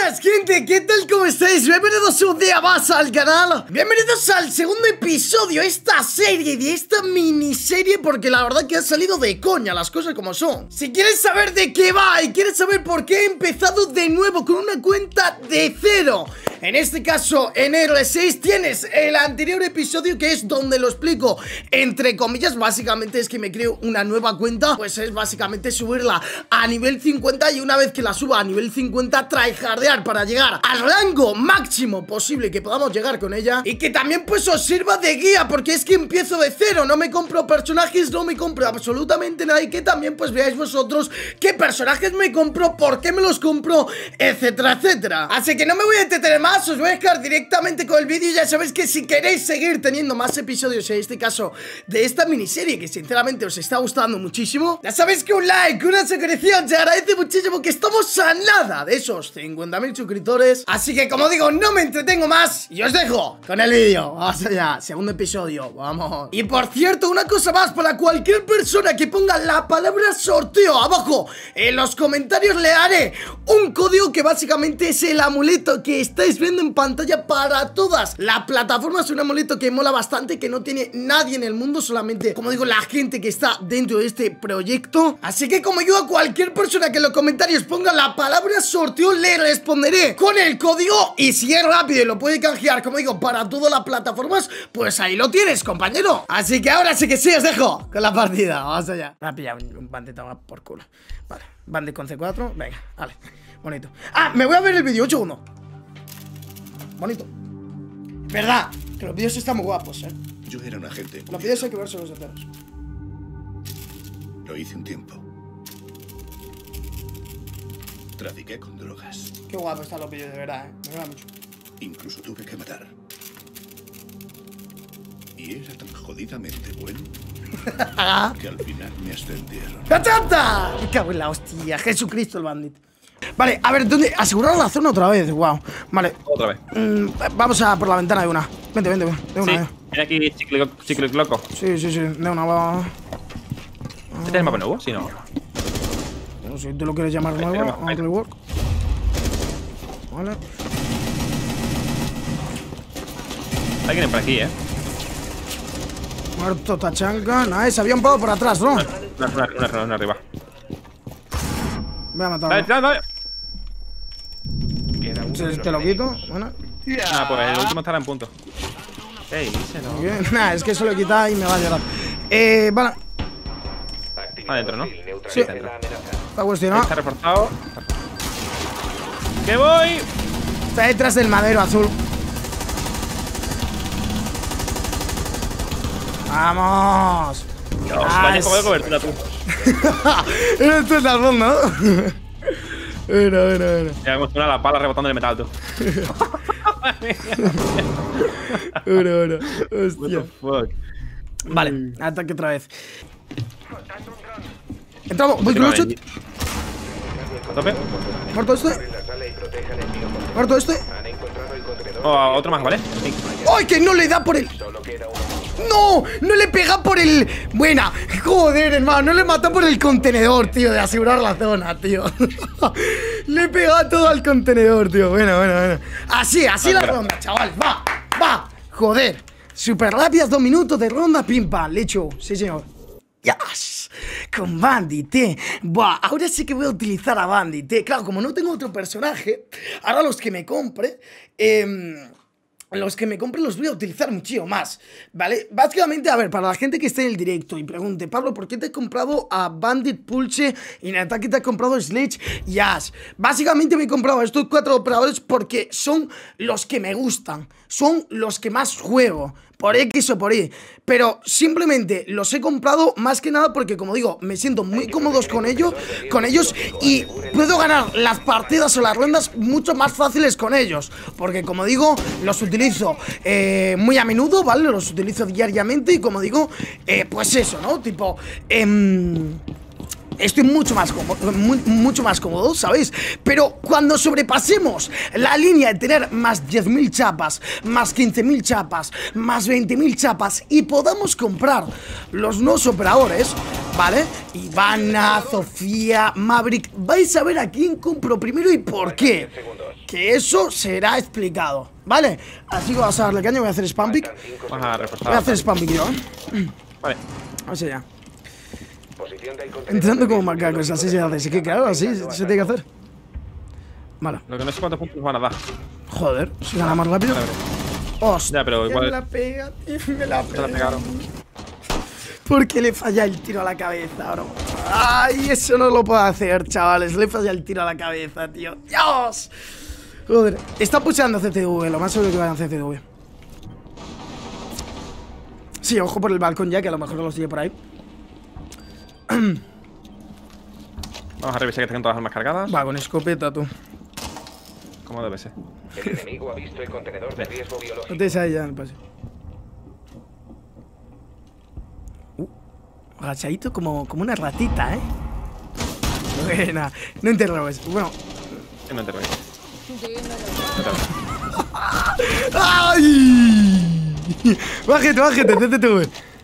buenas, gente, ¿qué tal? ¿Cómo estáis? Bienvenidos un día más al canal. Bienvenidos al segundo episodio de esta serie, de esta miniserie, porque la verdad que ha salido de coña, las cosas como son. Si quieres saber de qué va y quieres saber por qué he empezado de nuevo con una cuenta de cero, en este caso en R6, tienes el anterior episodio que es donde lo explico, entre comillas. Básicamente es que me creo una nueva cuenta, pues es básicamente subirla a nivel 50 y una vez que la suba a nivel 50 tryhardear para llegar al rango máximo posible que podamos llegar con ella, y que también pues os sirva de guía, porque es que empiezo de cero, no me compro personajes, no me compro absolutamente nada, y que también pues veáis vosotros qué personajes me compro, por qué me los compro, etcétera, etcétera. Así que no me voy a entretener más, os voy a dejar directamente con el vídeo. Ya sabéis que si queréis seguir teniendo más episodios, en este caso de esta miniserie que sinceramente os está gustando muchísimo, ya sabéis que un like, una suscripción se agradece muchísimo, que estamos a nada de esos 50.000 suscriptores. Así que como digo, no me entretengo más y os dejo con el vídeo. Vamos allá, segundo episodio, vamos. Y por cierto, una cosa más, para cualquier persona que ponga la palabra sorteo abajo en los comentarios, le haré un código que básicamente es el amuleto que estáis viendo en pantalla para todas las plataformas. Es un amuleto que mola bastante, que no tiene nadie en el mundo, solamente, como digo, la gente que está dentro de este proyecto. Así que como yo, a cualquier persona que en los comentarios ponga la palabra sorteo, le responderé con el código, y si es rápido y lo puede canjear, como digo, para todas las plataformas, pues ahí lo tienes, compañero. Así que ahora sí que sí, os dejo con la partida. Vamos allá. Me ha pillado un bandit por culo. Vale, bandit con C4, venga, vale, bonito. Ah, me voy a ver el vídeo, 8 segundos. Bonito. Verdad, que los vídeos están muy guapos, Yo era un agente. Los vídeos hay que verse los enteros. Lo hice un tiempo. Trafiqué con drogas. Qué guapo están los vídeos, de verdad, me mola mucho. Incluso tuve que matar. Y era tan jodidamente bueno que al final me ascendieron. ¡Cachata! Me cago en la hostia, Jesucristo el bandit. Vale, a ver, ¿dónde? Asegurar la zona otra vez, wow. Vale. Otra vez. Vamos a por la ventana de una. Vente, de una. Sí, viene aquí chicle loco. Sí, de una, va. ¿Este es el mapa nuevo? Sí, no. No sé, ¿tú lo quieres llamar nuevo? Uncle Work. Vale. Alguien por aquí, Muerto Tachanka. Nice, había un pavo por atrás, ¿no? Una arriba. Voy a matarlo. Dale. Te lo quito. Bueno. Ah, pues el último estará en punto. Ey, ese no. Muy bien. Nah, es que eso lo quita y me va a llorar. Vale. Adentro, ¿no? Sí. Está cuestionado. Está reforzado. ¡Que voy! Está detrás del madero azul. ¡Vamos! Dios, vaya juego de cobertura tú. Eres tú en el fondo, ¿no? Bueno. Ya hemos una la pala rebotando en el metal, tú. Bueno. What Hostia. the fuck. Vale, ataque otra vez. Entramos, voy con los shot. ¿A tope? Muerto este. Oh, otro más, ¿vale? Sí. ¡Ay, que no le da por el! ¡No! ¡No le pega por el! Buena. Joder, hermano, no le mata por el contenedor, tío, de asegurar la zona, tío. Le pega todo al contenedor, tío. Bueno. Así la ronda, chavales. Va. Joder. Super rápidas, 2 minutos de ronda, pim pam, lecho. Sí, señor. Yes. Con Bandit, Buah, ahora sí que voy a utilizar a Bandit, Claro, como no tengo otro personaje, ahora los que me compre, los voy a utilizar muchísimo más, ¿vale? Básicamente, a ver, para la gente que esté en el directo y pregunte, Pablo, ¿por qué te he comprado a Bandit, Pulse y en ataque te he comprado Sledge y Ash? Básicamente me he comprado a estos 4 operadores porque son los que me gustan, son los que más juego, por X o por Y, pero simplemente los he comprado más que nada porque, como digo, me siento muy cómodos con ellos y puedo ganar las partidas o las rondas mucho más fáciles con ellos, porque, como digo, los utilizo muy a menudo, ¿vale? Los utilizo diariamente y, como digo, pues eso, ¿no? Tipo, estoy mucho más cómodo, ¿sabéis? Pero cuando sobrepasemos la línea de tener más 10.000 chapas, más 15.000 chapas, más 20.000 chapas y podamos comprar los nuevos operadores, Vale, Ivana, Sofía, Maverick. Vais a ver a quién compro primero y por qué. Que eso será explicado, ¿vale? Así que vamos a darle caña, voy a hacer spam pick. Vas a reforzar. Voy a hacer spam pick yo, Vale. Vamos allá. Entrando como macacos, así se hace. Así que claro, así se tiene que hacer. Vale. Lo que no sé cuántos puntos van a dar. Joder, si gana más rápido. Hostia, Ya, pero igual. me la pega, tío, me la Se la pega. pegaron. ¿Por qué le falla el tiro a la cabeza, bro? Ay, eso no lo puedo hacer, chavales. Le falla el tiro a la cabeza, tío. ¡Dios! Joder, está pusheando CCV, lo más seguro que vayan CCV. Sí, ojo por el balcón ya, que a lo mejor los sigue por ahí. Vamos a revisar que tengan todas las armas cargadas. Va, con escopeta, tú. Como debe ser. El enemigo ha visto el contenedor de riesgo No biológico. te ahí ya en el pase. Agachadito como una ratita, ¿eh? Buena. No interrobes. Bueno. Que no intervenga. ¡Ay! Bájate, CCTV.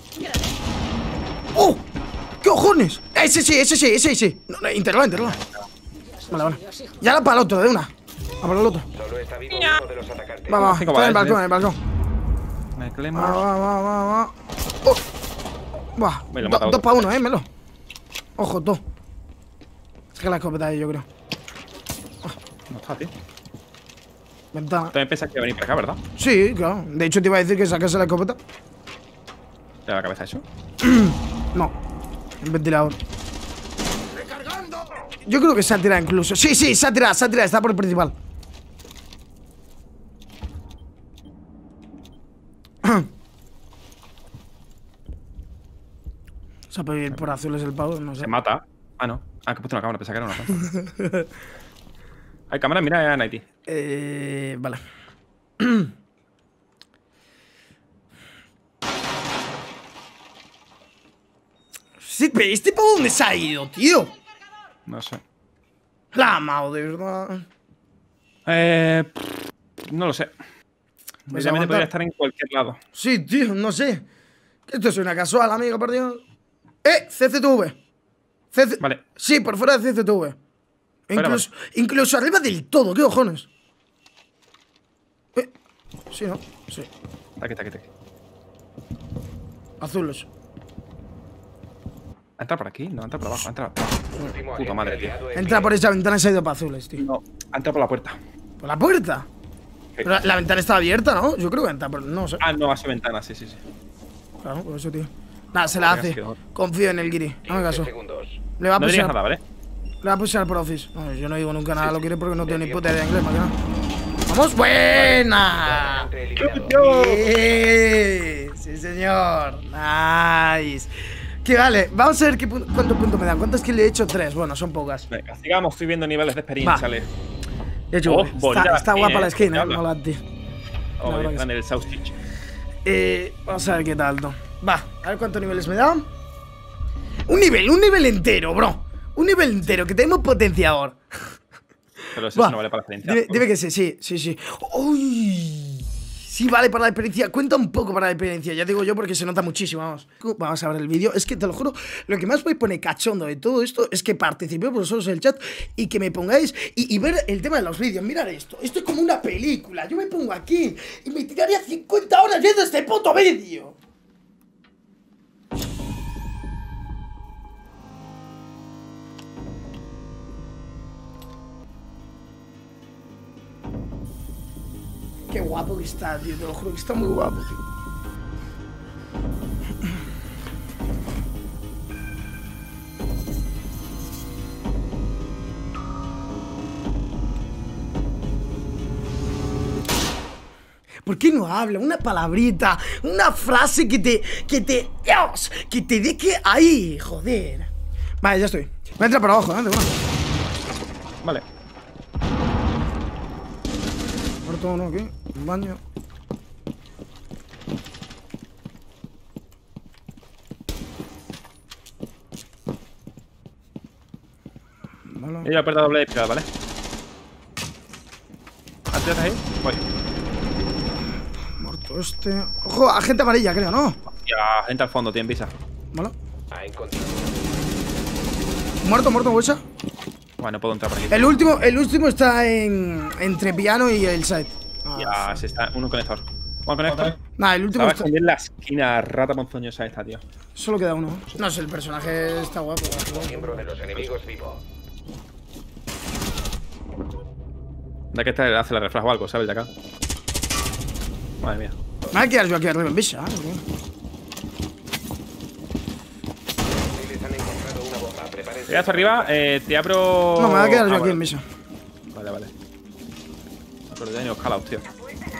¡Oh! ¿Qué cojones? Ese sí. No, interroga. Vale. Ya la para el otro, de una. A por el otro. Solo está vivo uno de los atacantes. Va. Cinco Está en el balas, balcón, en el balcón. Me clemo. Va. Oh. Va. Me lo he matado. 2 para 1, Melo. Ojo, 2. Es que la escopeta ahí, yo creo. No está, tío. Ventana. También pensas que iba a venir para acá, ¿verdad? Sí, claro. De hecho, te iba a decir que sacase la escopeta. ¿Te da la cabeza eso? No. El ventilador. Yo creo que se ha tirado incluso. Sí, se ha tirado. Está por el principal. Se ha podido ir por azules el pavo, no sé. Se mata. Ah, no. Ah, que he puesto una cámara, pensaba que era una cámara. Hay cámara, mira, en Haití. Vale. Sí, pero ¿este pavo dónde se ha ido, tío? No sé. La amado, de verdad. No lo sé. Pues Realmente aguantar. podría estar en cualquier lado. Sí, tío, no sé. Esto es una casual, amigo, por Dios. CCTV. Vale. Sí, por fuera de CCTV. Incluso arriba del todo, ¿qué cojones? Sí, ¿no? Sí. Aquí. Azules. ¿Entra por aquí? No, entra por abajo, entra por abajo. Último Puta agente madre, tío. aliado en Entra por esa ventana y se ha ido para azules, tío. No, entra por la puerta. ¿Por la puerta? Pero la ventana está abierta, ¿no? Yo creo que entra, pero no sé. Ah, no, hace ventana, sí. Claro, por eso, tío. Nada, se la hace. Confío en el Giri. No me 15 caso. segundos. Le va a No digas pushar. nada, ¿vale? Le va a pushar por office. No, yo no digo nunca nada, lo quiere porque no tengo ni puta idea de inglés, más que nada. ¡Vamos! ¡Buena! Agente eliminado. Bien. Sí, señor. Nice. Que vale, vamos a ver cuántos puntos me dan. ¿Cuántos que le he hecho? 3. Bueno, son pocas. Venga, sigamos subiendo niveles de experiencia, Va. Ale. De hecho, bonita está la guapa skin, la skin, habla. mola, tío. Oh, verdad que está en el Sausage. Vamos a ver qué tal, ¿no? Va, a ver cuántos niveles me da. Un nivel entero, bro. Un nivel entero, que tenemos potenciador. Pero eso Va. no vale para la experiencia. Dime que sí. ¡Uy! Sí, vale para la experiencia. Cuenta un poco para la experiencia, ya digo yo, porque se nota muchísimo, vamos. Vamos a ver el vídeo. Es que te lo juro, lo que más me pone cachondo de todo esto es que participéis vosotros en el chat y que me pongáis y ver el tema de los vídeos. Mirad esto. Esto es como una película. Yo me pongo aquí y me tiraría 50 horas viendo este puto vídeo. Qué guapo que está, tío. Te lo juro que está muy guapo, tío. ¿Por qué no habla? Una palabrita, una frase que te... Dios, que te deje ahí, joder. Vale, ya estoy. Me entra por abajo, ¿eh? De una. Vale. Muerto uno aquí, un baño. Vale. Yo voy a perder doble de espiral, ¿vale? ¿Antes ahí? Voy. Muerto este. Ojo, agente amarilla, creo, ¿no? Ya, entra al fondo, tiene visa. Vale. Ha encontrado Muerto, bolsa. Bueno, no puedo entrar por aquí. El último está entre piano y el site. Ya, se está uno conector. ¿Cuál conector? Nah, el último Estaba está. escondiendo en la esquina, rata ponzoñosa esta, tío. Solo queda uno. No sé, el personaje está guapo. Miembro de los enemigos vivo. De que este hace la reflejo o algo, ¿sabes? De acá. Madre mía. Me voy a quedar yo aquí arriba en visa. Hostiles han encontrado una bomba. Prepárense. Llega hasta arriba, te abro. No, me voy a quedar yo aquí bueno. en visa. Vale. Pero ya ni os calaos, tío.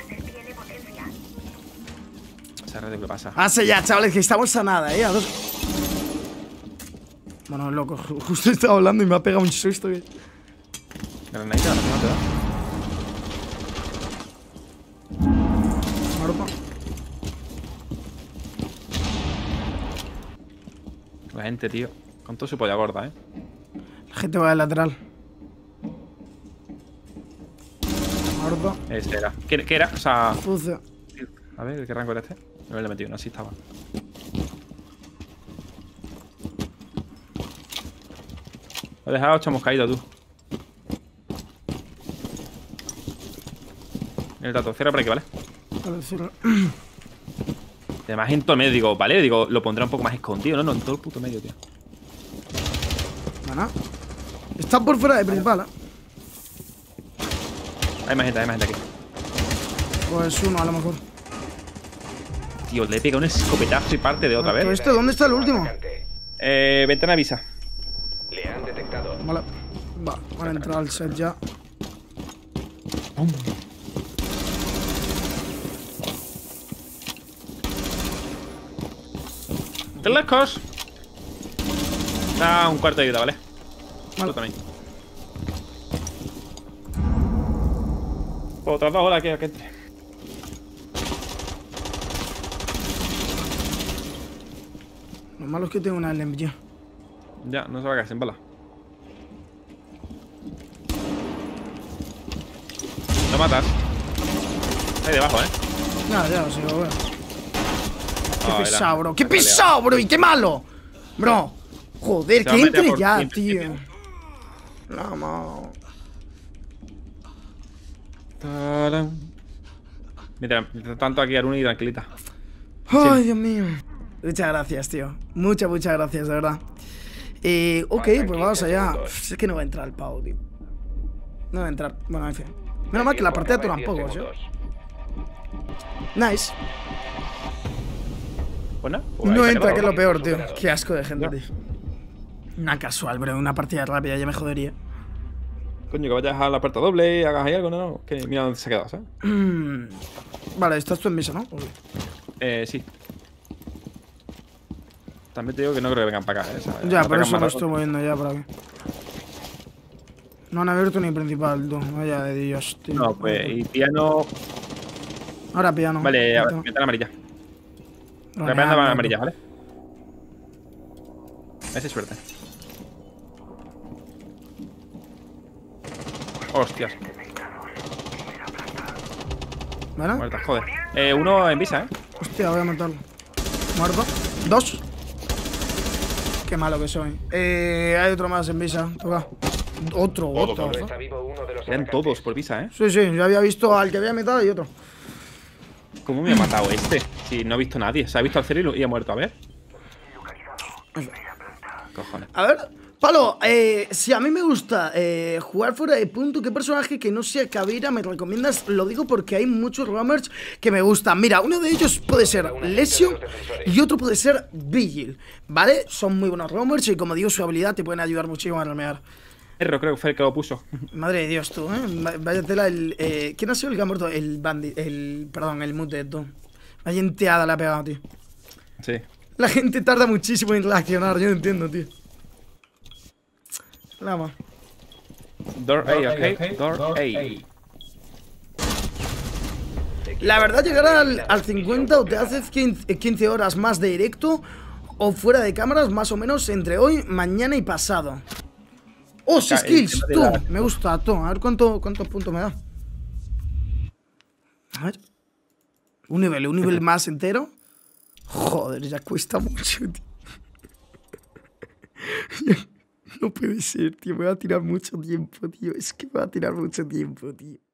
Esa red, ¿qué pasa? Hace ya, chavales, que estamos a nada, a dos. Bueno, loco, justo estaba hablando y me ha pegado un susto. Granadita, no te da. Muerto. La gente, tío. Con todo su polla gorda, La gente va del lateral. Muerto. Ese era. ¿Qué era? O sea. Sucio. A ver, ¿qué rango era este? No le he metido, no, así estaba. Lo he dejado chamuscaído, tú. El dato, cierra por aquí, ¿vale? Vale, cierra. Además en todo el medio, digo, vale, digo, lo pondré un poco más escondido, no, en todo el puto medio, tío. Bueno. Está por fuera de principal, Hay más gente aquí. Pues uno a lo mejor. Tío, le pega un escopetazo y parte de otra vez. ¿Dónde está el último? Ventana avisa. Le han detectado. Vale. Van a entrar al set ya. ¡De lejos! Da un cuarto de ayuda, ¿vale? Vale. Tú también. Otras dos horas que entre. Lo malo es que tengo una LMG. Ya, no se va a quedar sin bala. Lo matas. Ahí debajo, Ya, sí, lo veo. Qué Ah, pesado, era- bro. ¡Qué pesado, bro! ¡Y qué malo! Bro. Joder, Se va que a meter entre por ya, principio. tío. No, no. Tarán. Mientras tanto aquí Aruni y tranquilita. Ay, Dios mío. Muchas gracias, tío. Muchas gracias, de verdad. Ok, pues vamos allá. Es que no va a entrar el pavo, tío. No va a entrar. Bueno, en fin. Menos mal que la partida dura un poco, ¿sí? Nice. Bueno, pues No ahí se entra, quedó. que es lo peor, tío. Qué asco de gente, Ya. tío. Una casual, bro. Una partida rápida ya me jodería. Coño, que vayas a la puerta doble y hagas ahí algo, no. Que mira dónde se ha quedado, ¿sabes? Vale, estás tú en misa, ¿no? Sí. También te digo que no creo que vengan para acá, ¿sabes? Ya, No por pegan eso más lo rato. estoy moviendo ya por aquí. No han abierto ni principal, tú. Vaya de Dios, tío. No, pues, y piano. Ahora piano. Vale, a ver, Vale, ventana amarilla. vale, Ventana vale. amarilla, ¿vale? Ese suerte. Hostias, ¿Vale? muerta, joder. Uno en visa, Hostia, voy a matarlo. Muerto. Dos. Qué malo que soy. Hay otro más en visa. Toca. Otro. Está vivo uno de los Eran atacantes. todos por visa, Sí, yo había visto al que había matado y otro. ¿Cómo me ha matado este? Si no ha visto a nadie. Se ha visto al cero y ha muerto. A ver. Cojones. A ver, Palo, si a mí me gusta jugar fuera de punto, ¿qué personaje que no sea Caveira me recomiendas? Lo digo porque hay muchos roamers que me gustan. Mira, uno de ellos puede ser Lesion y otro puede ser Vigil, ¿vale? Son muy buenos roamers y como digo, su habilidad te pueden ayudar muchísimo a ramear. Erro, creo que fue el que lo puso. Madre de Dios, tú, Vaya tela el... ¿Quién ha sido el que ha muerto? El bandit... Perdón, el mute, tú. Vaya enteada le ha pegado, tío. Sí. La gente tarda muchísimo en reaccionar, yo no entiendo, tío. Lama. Door A, ok. Door A. La verdad, llegar al 50 o te haces 15 horas más de directo o fuera de cámaras, más o menos entre hoy, mañana y pasado. ¡Oh, sí, skills! Tú, me gusta, tú. A ver cuántos puntos me da. A ver. Un nivel más entero. Joder, ya cuesta mucho, tío. No puede ser, tío. Me va a tirar mucho tiempo, tío. Es que me va a tirar mucho tiempo, tío.